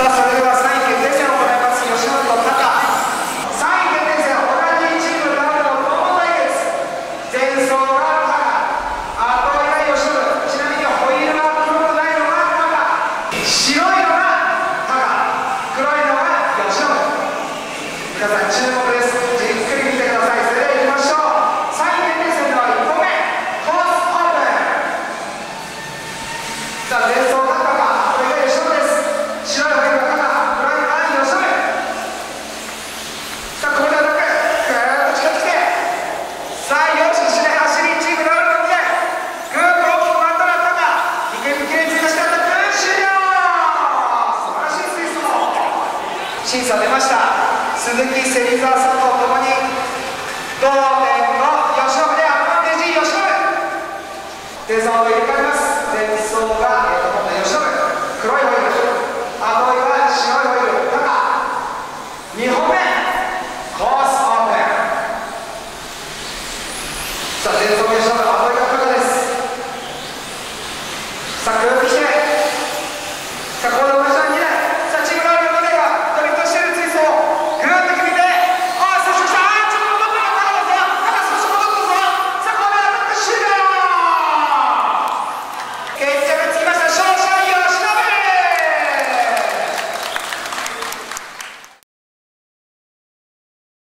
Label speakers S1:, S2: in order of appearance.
S1: さあ、それでは3位決定戦を行います。吉本とタカ。3位決定戦、同じチームダブルの共同対決。前走がタカ、後追いが吉本。ちなみにホイールが黒くないのがタカ、白いのがタカ、黒いのが吉本。皆さん注目です。じっくり見てください。それでは行きましょう。3位決定戦の1個目、コースオープン。さあ、前走がタカ、後追いが吉本です。白いホイールがタカ、黒いのが吉本。さあ、ここでアタック、ぐーっと近づいて、さあ、よし、走りチームダブルので、ぐーっと大きく回ったらタカ、2軒きれいに追加してアタック終了。素晴らしいスイスト。審査出ました。鈴木、芹沢、佐藤ともに同点の吉野でアドバンテージ吉野。手相を入れ替えます。前走が今度吉野、黒いホイール、後追いは白いホイール、タカ、2本目コースオープン。さあ、前走